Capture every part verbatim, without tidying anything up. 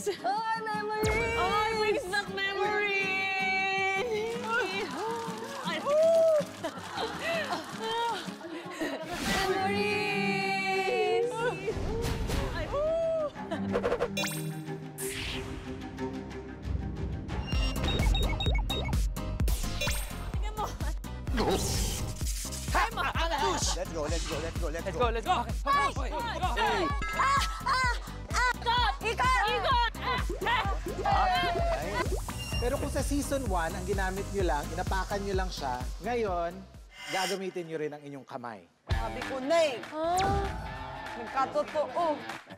Oh, memories! Oh, it brings back memories! Ay, memories! Ay, tingnan mo. Ay, ma! Let's go, let's go, let's go, let's Let's go. go, let's go. Ay! Ay! Ah! Ah! Ah! Ikot! Ikot! Ikot! Pero kung sa season one, ang ginamit nyo lang, inapakan nyo lang siya, ngayon, gagamitin nyo rin ang inyong kamay. Sabi ko na eh. Ah. Nagkatotoo.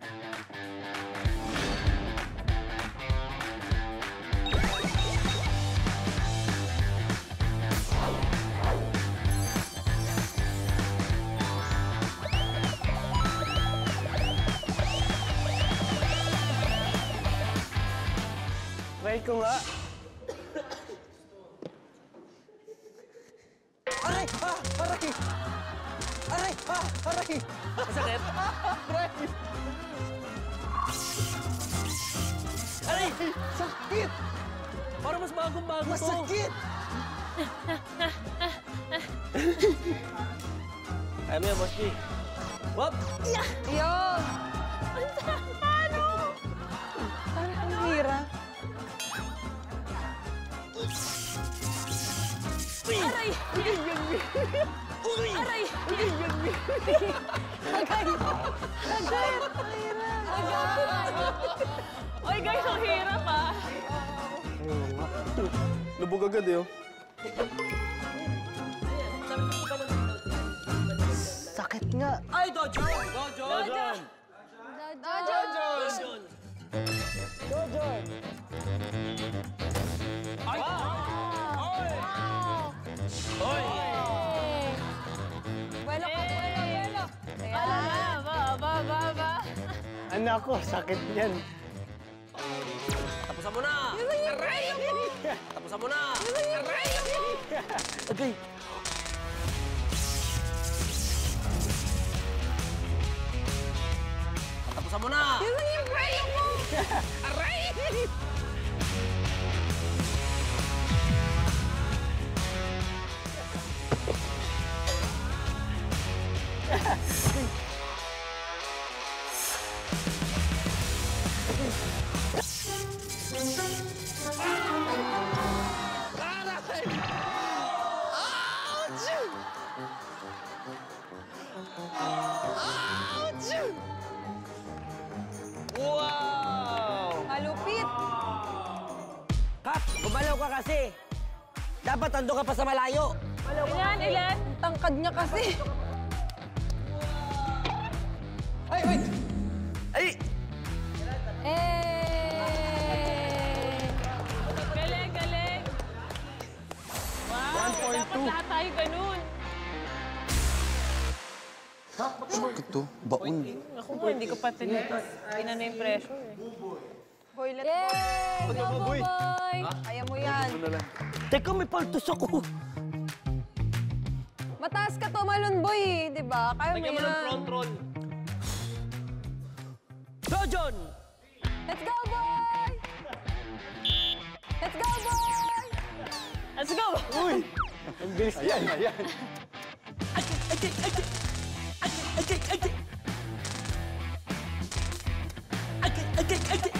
Try ko nga. Aray! Ah! Aray! Aray! Ah! Aray! Masakit? Aray! Aray! Sakit! Parang mas bagong-bago to. Masakit! Ayaw mo yan, Boss G. Wap! Yun! Paano? Parang ang hira. Aray! Uy! Aray! Agay! Agay! Ang hira! Oy, guys, ang hirap ah. Lubog agad eh, oh. Sakit nga! Ay, Dojon! Dojon! Dojon! Dojon! Dojon! Ay! Oy! Buelo ka, buelo, buelo. Ba, ba, ba, ba, ba. Anak ko, sakit yan. Tapusan mo na! Aray! Tapusan mo na! Aray! Okay. Tapusan mo na! Yun lang yung brayo mo! Aray! Wow! Malupit! Kap, gumalaw ka kasi. Dapat ando ka pa sa malayo. Ilan, ilan? Tangkad niya kasi. Ay, wait! Ay! Eh! Galing, galing. Wow, one point two. dapat lahat tayo ganun. Sakit to. Baon. Ako mo, hindi ko pa tinitas. Pinana yung pressure eh. Boy, let's go! Go, Go, boy! boy! Kaya mo yan. Teka, may paltos ako. Mataas ka tumalon, boy, eh, di ba? Kaya mo Lagyan mo ng yan. front roll. Dojon! Let's go, boy! Let's go, boy! Let's go! Uy! Ang bilis yan, ayan. Ay, ay, ay, ay, ay, ay, ay, ay. Ay, ay, ay, ay, ay.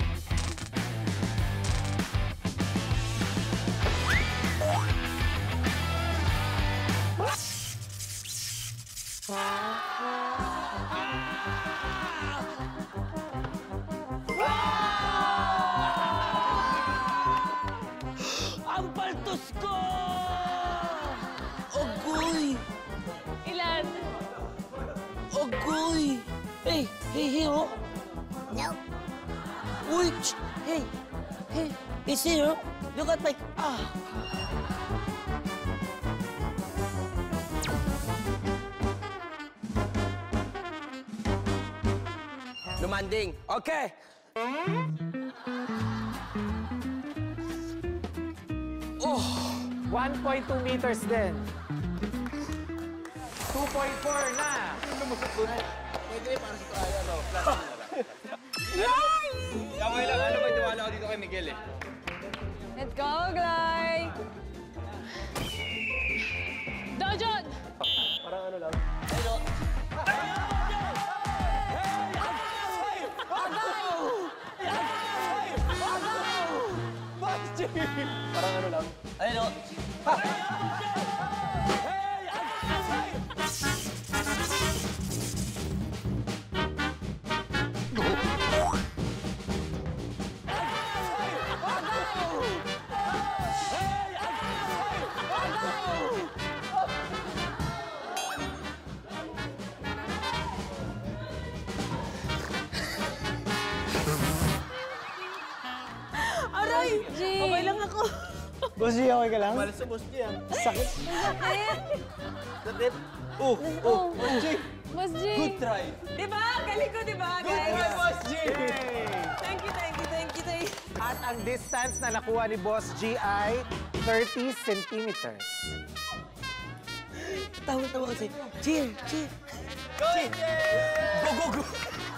Ang paltos ko! Ogoy! Ilan? Ogoy! Hey, hey, hey, oh! Nope. Uy! sh- Hey! Hey! It's here, oh! Look at my... Ah! Lumanding. Okay! Oh! one point two meters din. two point four na. Pwede para sa tayo, no? Plus, Yay! Kamay lang, ano ba, tiwala ako dito kay Miguel eh. Let's go, Glay! Dojon! Ayun o. Aray! G! Okay lang ako. Boss G, okay ka lang? Malas sa boss niya. Sakit. Sakit! Oh, Oh, Boss G! Boss G! good try. Di ba? Galing ko, di ba, guys? Good boss G! Thank you, thank you, thank you, thank you. At ang distance na nakuha ni Boss G ay thirty centimeters. Tawa-tawa kasi. Cheer, cheer. Go, Go, go, go!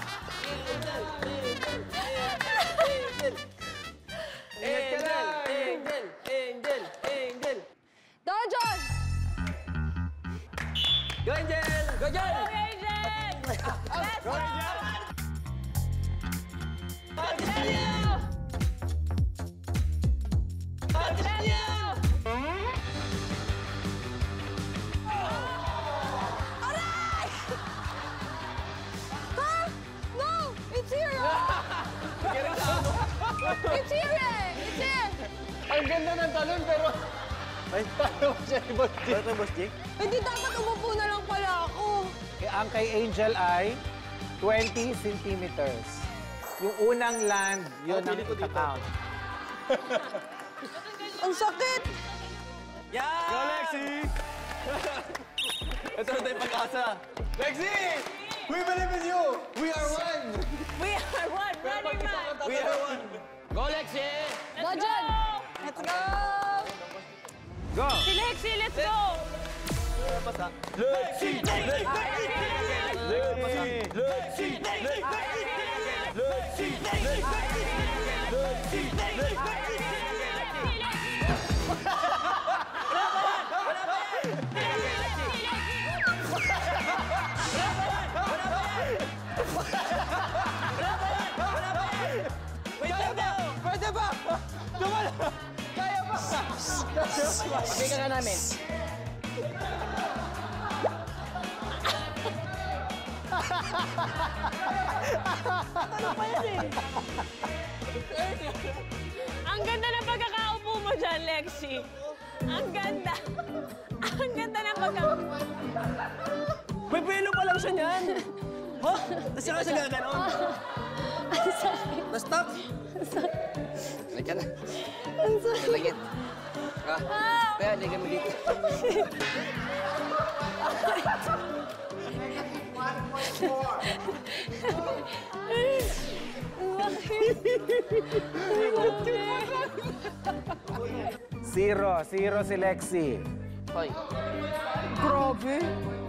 Angel! Angel! Angel! Angel! Dojon! Go, Angel! Go, Angel! Go, Angel! Let's go! Continue! Continue! Ha? No! It's here! It's here eh! It's here! Ang ganda ng talon pero... Ay, paano mo siya ni Boss G? Ano Boss G? Hindi dapat umupo na lang pala ako. Eh, ang kay Angel ay twenty centimeters. Yung unang land, yun ang ika-count. Ang sakit! Yeah! Go, Lexi! Ito na tayong pag-asa. Lexi! We believe in you! We are one! We are one running man! We are one! Go, Lexi! Let's Dojon! go! Let's go! Go! Si Lexi, let's go! Lexi! Lexi! Lexi! Lexi! Lexi! Pwede ba? Dumala! Kaya ba? Pagay ka nga namin. Ang ganda ng pagkakaupo mo dyan, Lexi. Ang ganda. Ang ganda ng pagkakaupo. May pelo pa lang siya niyan! Ha? Tapos siya siya gano'n? Ang sakit! Na-stop! Lagyan na. Ang sakit! Lagyan. Ha? Kaya, lagyan mo dito. Zero. Zero si Lexi. Hoy. Grabe!